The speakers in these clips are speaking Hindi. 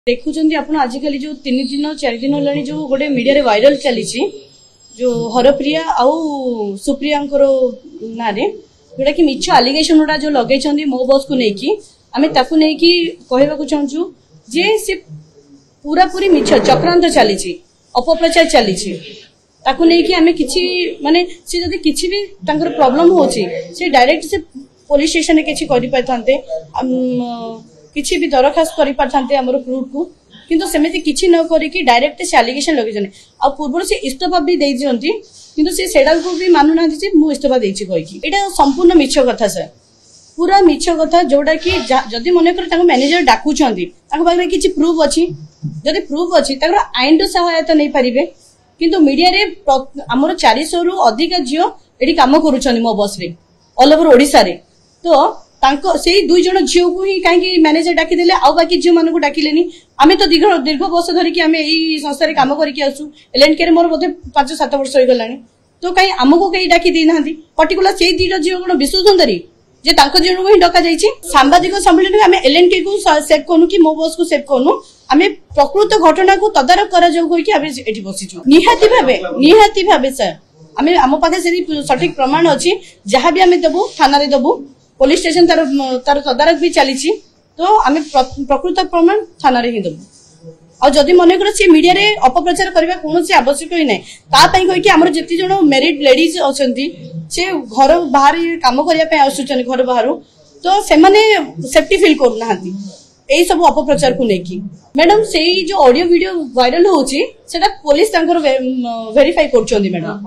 देखुंत आप आजिकल जो 3 दिन 4 दिन है जो गोटे मीडिया रे वायरल चली जो हरप्रिया आउ सुप्रिया ना जोटा कि मिछ आलिगेशन गुड़ा जो लगे मो बस को लेकिन आम ताकू नहीं कहवाक चाहूँ जे से पूरा पूरी मिछ चक्रांत चली अपप्रचार चली ताकू नहीं आम कि माने सी जब किसी भी प्रॉब्लम होची से डायरेक्ट से पुलिस स्टेशन में किसी कर किसी भी दरखास्त कर पारथांते हमर प्रूफ को किंतु सेमेति किछि न करी कि डायरेक्ट से एलिगेशन लगे जने आ पूर्व से इस्तफा भी दे दियंती किंतु से सेडा को भी मानु ना जे मु इस्तफा देछि कहि कि एटा संपूर्ण मिछ कथा सर पूरा मिछ कथा जोडा कि जदी मने कर ताको मैनेजर डाकू छंदी ताको बारे किछि प्रूफ अछि जदी प्रूफ अछि ताको आईन रो सहायता नै परिबे किंतु मीडिया रे हमर 400 रु अधिक जियो एडी काम करू छंदी मो बस रे ऑल ओवर ओडिसा रे तो तांको से 2 जण झियो को ही काहे मैनेजर डाकी देले आ बाकी झियो मानको डाकिलेनी आमे तो दीर्घ वर्ष धरि कि आमे एई संस्था रे काम करि कि आसु एलएनके रे मोर बोधे 5-7 वर्ष होई गलानी तो काहे हमको कई डाकी देई नाहंती पर्टिकुलर से 2 झियो कोन विश्व सुंदरी जे तांको जण को ही डका जाईची सांबादिक सम्मेलन में आमे एलएनके को सेव कोनु कि मो बस को सेव कोनु आमे प्रकृत घटना को तदारक करा जाऊ कोइ कि आमे एठी बसिछु निहाती भाबे सर आमे हम पाखे से सठिक प्रमाण अछि जहां भी आमे देबो थाना रे देबो पुलिस स्टेशन तार तदारक भी चली तो आम प्रकृत प्रमाण थाना रे ही देबू आ जदि मन कर सी मीडिया रे अपप्रचार करबा कोनोसी आवश्यक ही नै ता पई कहि कि हमर जति जण मैरिड लेडीज अछंती से घर बाहर काम करिया पे आसुचन घर बाहर तो से माने सेफ्टी फील करू नाहंती एई सब अपप्रचार को नेकी मैडम सेई जो ऑडियो वीडियो वायरल होची सेटा पुलिस तांकर वेरीफाई करछंदी मैडम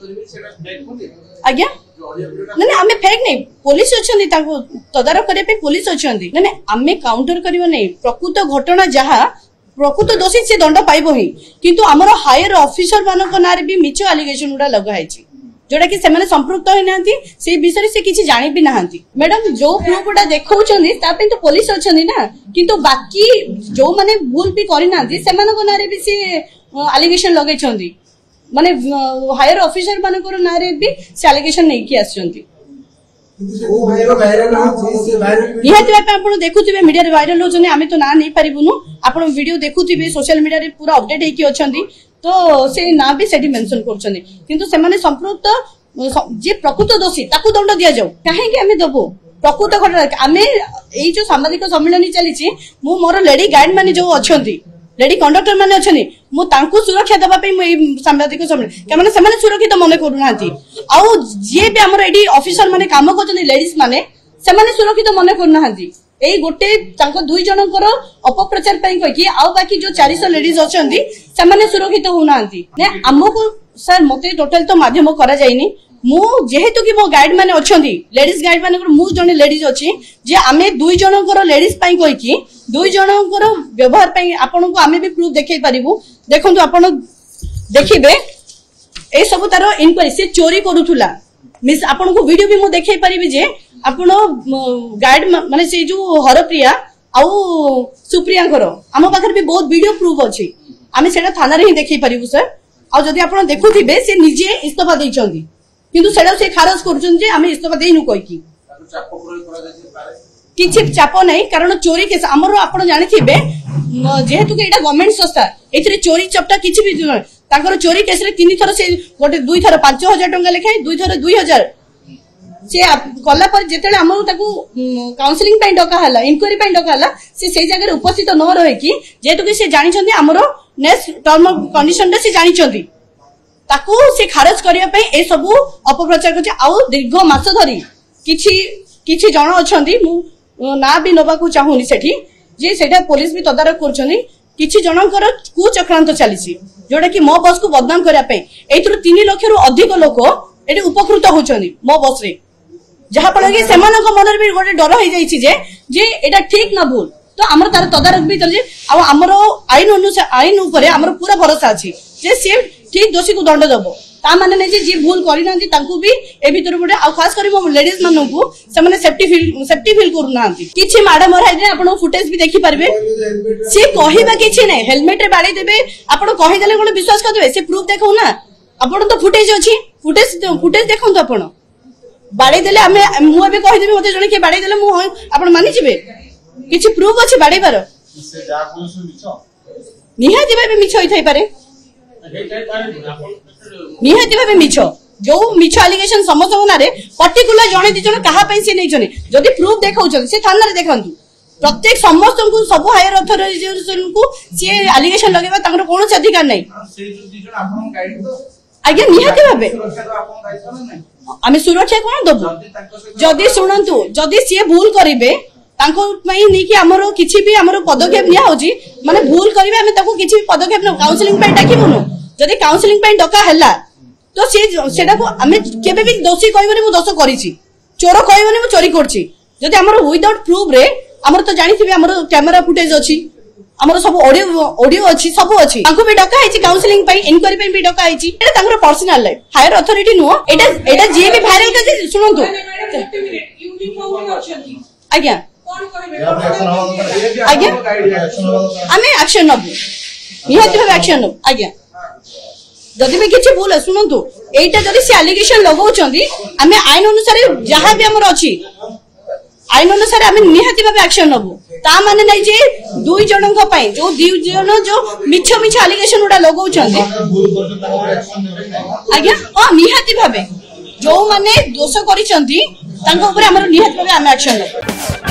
आज्ञा ना आमे फेक नहीं पुलिस अच्छी तदारक करने पुलिस अच्छी ना आमे काउंटर करवा नहीं प्रकृत घटना जहाँ प्रकृत दोषी से दंड पाइब ही किंतु आमर हायर ऑफिसर मानक नारे भी मिछ एलिगेशन गुड़ा लगाई जोटा कि सेमाने संपृक्त होई नांती से विषय से किछि जानि भी नांती मैडम जो प्रूफ गुड़ा देखौछन्ती ता पे तो पुलिस अच्छी ना किंतु बाकी जो माने भूल भी करि नांती सेमानक नारे भी से एलिगेशन लगैछन्ती माने हायर ऑफिसर मानकर नारे भी से एलिगेशन नहीं कि आछन्ती निहाती भाबे आपण देखुथिबे मीडिया रे वायरल होछने आमे तो ना नहीं परिबुनु आपण वीडियो देखुथिबे सोशल मीडिया रे पूरा अपडेट हेकी अछन्ती तो से ना भी सेठी मेंशन करछन्ती किंतु से माने संपृक्त जे प्रकृत दोषी ताकू दंड दिया जाऊ काहे कि आमे दबो प्रकृत घटना आमे एई जो सामाजिक सम्मेलन चलीची मु मोर लेडी गाइड माने जो अछन्ती लेडी कंडक्टर माने अछनी मु तांकू सुरक्षा देबा पे मु सांबादिक सम्मेलन के माने सेमाने सुरक्षित मने करू नांती आउ जे भी हमर एडी ऑफिसर माने काम करछनी लेडीज माने सेमाने सुरक्षित मने करू नांती एई गोटे तांको 2 जनकर अपप्रचार पई कहि कि आउ बाकी जो 400 लेडीज अछंती सेमाने सुरक्षित हो नांती ने हमको सर मते टोटल तो माध्यम करा जायनी मु जेहेतु कि मो गाइड माने अछंती लेडीज गाइड माने मु जने लेडीज अछि जे आमे 2 जनकर लेडीज पई कहि कि 2 जनकर व्यवहार पई आपन को आमे भी प्रूफ देखाई परिबु देखंतु आपन देखिबे ए सब तार इनक्वारी से चोरी करूथुला मिस आपन को वीडियो भी मु देखाई परिबि जे आपन गाइड माने से जो हरप्रिया आउ सुप्रिया घर हम पाखर भी बहुत वीडियो प्रूफ अछि आमे सेटा थाना रे ही देखाई परिबु सर आ जदी आपन देखुथिबे से निजे इस्तफा दैछंती किंतु सेटा से खारज करछन जे आमे इस्तफा देइनु कहि कि किछि चाप नहीं कारण चोरी केस हमरो आपण जानिथिबे जेहेतु कि एटा गवर्नमेंट संस्था एथिरे चोरी चपटा किछि भी तांकर चोरी केस रे 3 थर से गोटे 2 थर 5000 टंका लेखाय 2 थर 2000 से कला पर जेतेले हमरो ताकू काउंसलिंग पई डका हला इंक्वायरी पई डका हला से सेई जगह रे उपस्थित न रहे कि जेहेतु कि से जानि छथि हमरो नेक्स्ट टर्म कंडीशन रे से जानि छथि ताकू से खारज करिया पई ए सब अपप्रचार करछि आउ दीर्घ मास धरि किछि जण अछंती मु ना भी नबा को चाहूनी सेठी जे सेटा पुलिस भी तदारक करछनी किछि जनकर कु चक्रांत चलीसी जोटा कि मो बस को बदनाम करिया पई एथुर 3 लाख रु अधिक लोक एटी उपकृत होछनी मो बस रे जहा पड़ कि सेमानक मनर भी गोटे डर हो जाइछि जे एटा ठीक ना भूल तो हमर तार तदारक भी चलजे आ हमर आईन ऊपर हमर पूरा भरोसा अछि जे से ठीक दोषी को दंड देबो ता माने नै जे भूल करि नांती तांकू भी ए भीतर गोटे आ खास करी मो लेडीज माननकू से माने सेफ्टी फील करू नांती किछि माडा मराइ जे आपण फुटेज भी देखि परबे से कहिबा किछि नै हेलमेट रे बाडी देबे आपण कहि देले कोन विश्वास कर देबे से प्रूफ देखौ ना आपण तो फुटेज अछि फुटेज देखौ तो आपण बाडी देले हमें मु अबे कहि देबे मते जने के बाडी देले मु आपण मानि जिबे किछि प्रूफ अछि बाडी बार निहाती भाव मिछ होई पारे निहाती भाव मिछ जो मिछ एलिगेशन समस्त ना पर्टिकुलर जड़े दी जन क्या नहीं जदि प्रूफ देखा से थाना देखा प्रत्येक समस्त को सब हायर अथॉरिटी को सी एलिगेशन लगे कौन अधिकार नहीं आज्ञा निहाती भाव आम सुरक्षा कौन दबु जदि शुणु जदि सी भूल करेंगे किसी भी पदक्षेप नि माने भूल करेंगे किसी भी पदक्षेप न काउंसलिंग डाकबुनु जदि काउंसलिंग डका है तो सेटा को आम केबे भी दोषी कहबनी मु दोष करिछि चोर कहबनी मु चोरी करछि जदि हमर विदाउट प्रूफ रे हमर तो जानि थिबे हमर कैमरा फुटेज अछि हमर सब ऑडियो अछि सब अछि तांको भी डका आइछि काउंसलिंग पई इनक्वायरी पई भी डका आइछि एटा तांकर पर्सनल लाइफ हायर अथॉरिटी नो एटा जे भी वायरल कर सुनंतु आज्ञा आज्ञा आमे एक्शन नबु निहाती भाव एक्शन नबु आज्ञा जदि भी किसी भूल शुणु एटा जदि से एलिगेशन लगाउछंदी आमे आईन अनुसार जहां भी हमर अछि आईन अनुसार आमे निहाती भाव एक्शन नबु ता माने नै जे दुई जनक पई जो दुई जन जो मिछ एलिगेशन उडा लगाउछंदी आज्ञा हां निहाती भाव जो माने दोष करिसंदी तांको ऊपर हमर निहाती भाव आमे एक्शन नबु।